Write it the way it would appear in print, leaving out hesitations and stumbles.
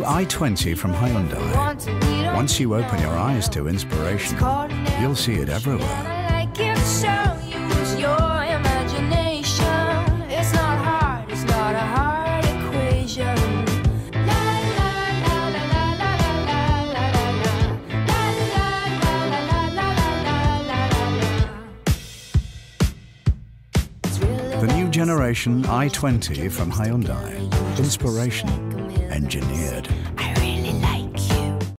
i20 from Hyundai. Once you open your eyes to inspiration, you'll see it everywhere. The new generation i20 from Hyundai. Inspiration engineered.